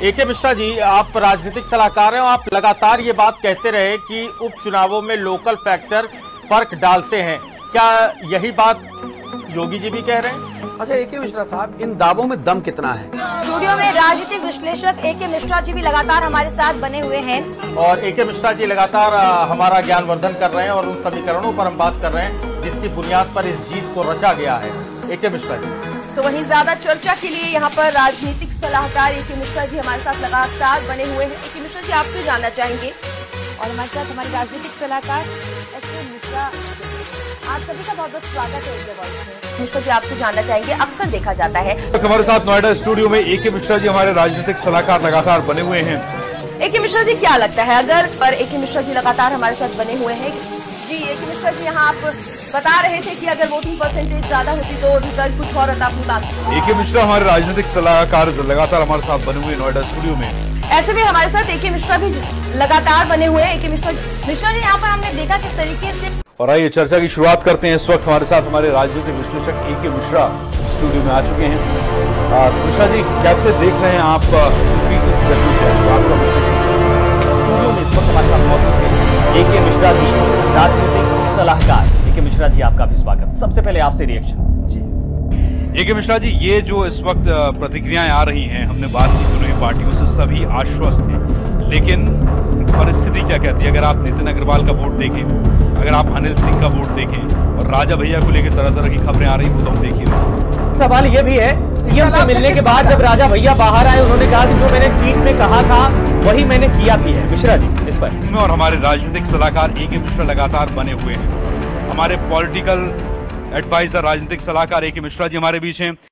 A K. Mishra जी, आप राजनीतिक सलाहकार हैं और आप लगातार ये बात कहते रहे कि उपचुनावों में लोकल फैक्टर फर्क डालते हैं। क्या यही बात योगी जी भी कह रहे हैं? अच्छा ए.के. मिश्रा साहब, इन दावों में दम कितना है? स्टूडियो में राजनीतिक विश्लेषक ए.के. मिश्रा जी भी लगातार हमारे साथ बने हुए हैं और ए.के. मिश्रा जी लगातार हमारा ज्ञानवर्धन कर रहे हैं और उन समीकरणों पर हम बात कर रहे हैं जिसकी बुनियाद पर इस जीत को रचा गया है। ए.के. मिश्रा जी, तो वहीं ज्यादा चर्चा के लिए यहाँ पर राजनीतिक सलाहकार ए.के. मिश्रा जी हमारे साथ लगातार बने हुए हैं। ए.के. मिश्रा जी, आपसे जानना चाहेंगे और हमारे साथ हमारे राजनीतिक सलाहकार ए.के. मिश्रा, आप सभी का बहुत बहुत स्वागत है इंडिया वॉइस में। मिश्रा जी, आपसे जानना चाहेंगे, अक्सर देखा जाता है हमारे साथ नोएडा स्टूडियो में ए.के. मिश्रा जी हमारे राजनीतिक सलाहकार लगातार बने हुए हैं। ए.के. मिश्रा जी, क्या लगता है अगर पर ए.के. मिश्रा जी लगातार हमारे साथ बने हुए हैं जी। ए.के. मिश्रा जी, यहाँ आप बता रहे थे कि अगर वोटिंग परसेंटेज ज्यादा होती तो रिजल्ट कुछ और होता। अपनी बात ए.के. मिश्रा हमारे राजनीतिक सलाहकार लगातार हमारे साथ बने हुए नोएडा स्टूडियो में। ऐसे में हमारे साथ ए.के. मिश्रा भी लगातार बने हुए हैं। ए.के. मिश्रा जी, यहाँ पर हमने देखा किस तरीके से। और आइए चर्चा की शुरुआत करते हैं। इस वक्त हमारे साथ हमारे राजनीतिक विश्लेषक ए.के. मिश्रा स्टूडियो में आ चुके हैं। मिश्रा जी, कैसे देख रहे हैं आप स्टूडियो में इस वक्त हमारे साथ मौजूद हैं ए.के. मिश्रा जी, राजनीतिक सलाहकार। ए.के. मिश्रा जी, आपका भी स्वागत। सबसे पहले आपसे रिएक्शन जी। ए.के. मिश्रा जी, ये जो इस वक्त प्रतिक्रियाएं आ रही हैं, हमने बात की दोनों पार्टियों से, सभी आश्वस्त हैं, लेकिन परिस्थिति क्या कहती है? अगर आप नितिन अग्रवाल का वोट देखें, अगर आप अनिल सिंह का वोट देखें और राजा भैया को लेकर तरह तरह की खबरें आ रही वो तो हम देख ही रहे। सवाल ये भी है, सीएम से मिलने के बाद जब राजा भैया बाहर आए, उन्होंने कहा कि जो मैंने ट्वीट में कहा था वही मैंने किया भी है। मिश्रा जी, इस पर और हमारे राजनीतिक सलाहकार ए.के. मिश्रा लगातार बने हुए हैं। हमारे पॉलिटिकल एडवाइजर राजनीतिक सलाहकार ए.के. मिश्रा जी हमारे बीच हैं।